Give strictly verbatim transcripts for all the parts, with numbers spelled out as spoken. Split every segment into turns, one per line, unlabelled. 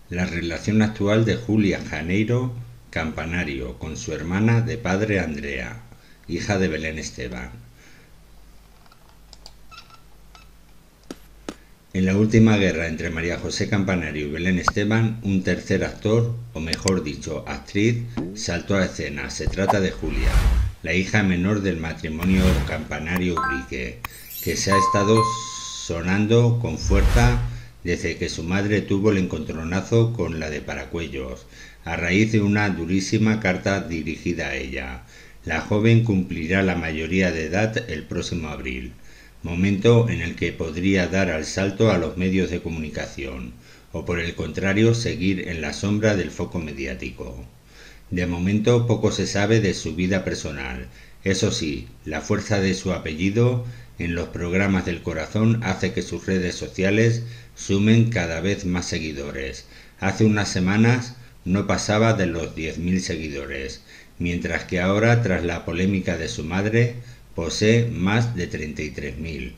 la relación actual de Julia Janeiro Campanario con su hermana de padre Andrea, hija de Belén Esteban. En la última guerra entre María José Campanario y Belén Esteban, un tercer actor, o mejor dicho, actriz, saltó a escena. Se trata de Julia, la hija menor del matrimonio Campanario-Ubrique, que se ha estado sonando con fuerza desde que su madre tuvo el encontronazo con la de Paracuellos, a raíz de una durísima carta dirigida a ella. La joven cumplirá la mayoría de edad el próximo abril, momento en el que podría dar el salto a los medios de comunicación, o por el contrario seguir en la sombra del foco mediático. De momento poco se sabe de su vida personal. Eso sí, la fuerza de su apellido en los programas del corazón hace que sus redes sociales sumen cada vez más seguidores. Hace unas semanas no pasaba de los diez mil seguidores, mientras que ahora, tras la polémica de su madre, posee más de treinta y tres mil.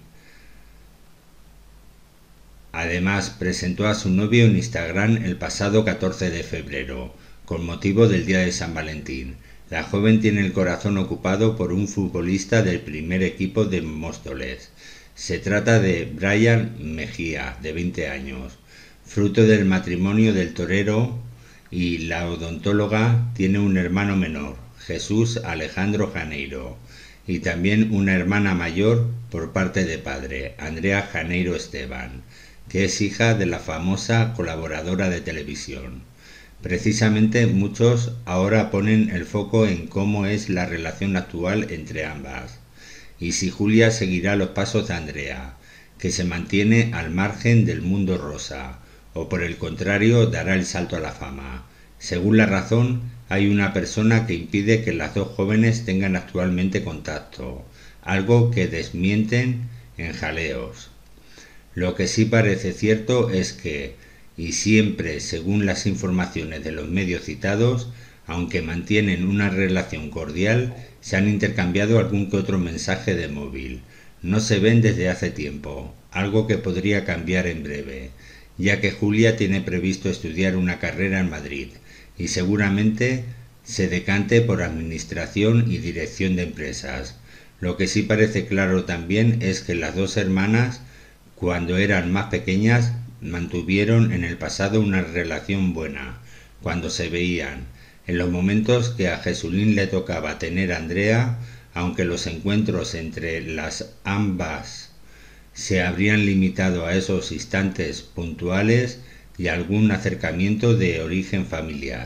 Además, presentó a su novio en Instagram el pasado catorce de febrero, con motivo del Día de San Valentín. La joven tiene el corazón ocupado por un futbolista del primer equipo de Móstoles. Se trata de Brian Mejía, de veinte años, fruto del matrimonio del torero, y la odontóloga tiene un hermano menor, Jesús Alejandro Janeiro, y también una hermana mayor por parte de padre, Andrea Janeiro Esteban, que es hija de la famosa colaboradora de televisión. Precisamente muchos ahora ponen el foco en cómo es la relación actual entre ambas, y si Julia seguirá los pasos de Andrea, que se mantiene al margen del mundo rosa, o por el contrario dará el salto a la fama. Según La Razón, hay una persona que impide que las dos jóvenes tengan actualmente contacto, algo que desmienten en Jaleos. Lo que sí parece cierto es que, y siempre según las informaciones de los medios citados, aunque mantienen una relación cordial, se han intercambiado algún que otro mensaje de móvil. No se ven desde hace tiempo, algo que podría cambiar en breve, ya que Julia tiene previsto estudiar una carrera en Madrid y seguramente se decante por administración y dirección de empresas. Lo que sí parece claro también es que las dos hermanas, cuando eran más pequeñas, mantuvieron en el pasado una relación buena, cuando se veían, en los momentos que a Jesulín le tocaba tener a Andrea, aunque los encuentros entre las ambas se habrían limitado a esos instantes puntuales y algún acercamiento de origen familiar.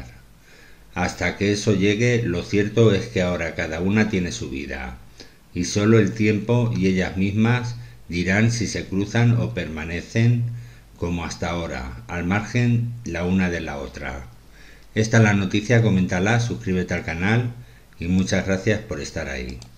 Hasta que eso llegue, lo cierto es que ahora cada una tiene su vida, y solo el tiempo y ellas mismas dirán si se cruzan o permanecen como hasta ahora, al margen la una de la otra. Esta es la noticia, coméntala, suscríbete al canal y muchas gracias por estar ahí.